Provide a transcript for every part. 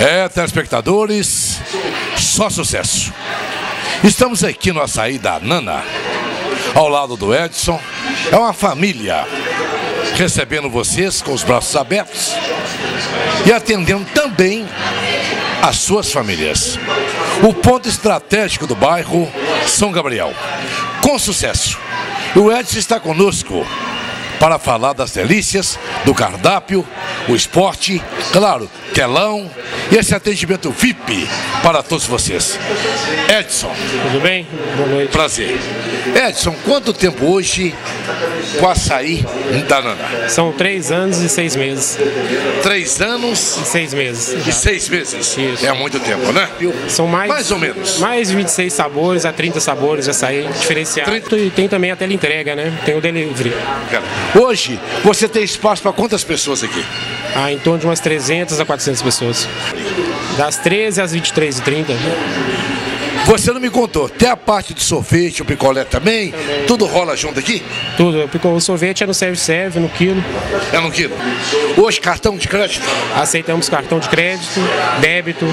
Telespectadores, só sucesso. Estamos aqui no açaí da Nana, ao lado do Edson. É uma família recebendo vocês com os braços abertos e atendendo também as suas famílias. O ponto estratégico do bairro São Gabriel, com sucesso. O Edson está conosco para falar das delícias do cardápio, o esporte, claro, telão e esse atendimento VIP para todos vocês. Edson. Tudo bem? Boa noite. Prazer. Edson, quanto tempo hoje com açaí da Nana? São 3 anos e 6 meses. 3 anos e 6 meses. E 6 meses. Isso. É muito tempo, né? São mais ou menos. Mais de 26 sabores a 30 sabores de açaí diferenciado. 30. E tem também a teleentrega, né? Tem o delivery. Hoje, você tem espaço para quantas pessoas aqui? Em torno de umas 300 a 400 pessoas. Das 13 às 23h30. Você não me contou, tem a parte de sorvete, o picolé também? Tudo rola junto aqui? Tudo, o sorvete é no serve-serve, no quilo. É no quilo. Hoje, cartão de crédito? Aceitamos cartão de crédito, débito,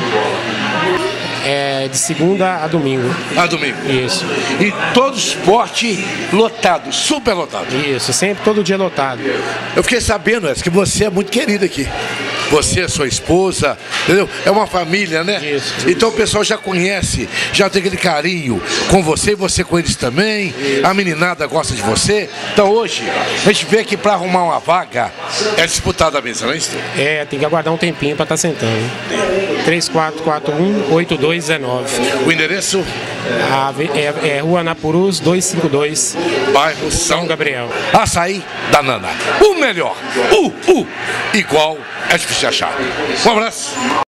de segunda a domingo. A domingo? Isso. E todo esporte lotado, super lotado? Isso, sempre, todo dia lotado. Eu fiquei sabendo, Edson, que você é muito querido aqui. Você, sua esposa, entendeu? É uma família, né? Isso. Então o pessoal já conhece, já tem aquele carinho com você e você com eles também. Isso. A meninada gosta de você. Então hoje, a gente vê que para arrumar uma vaga é disputada a mesa, não é isso? Tem que aguardar um tempinho para estar sentando. 3441-8219. O endereço? É Rua Anapurus 252, bairro São Gabriel. Açaí da Nana. O melhor. Igual é difícil achar. Um abraço.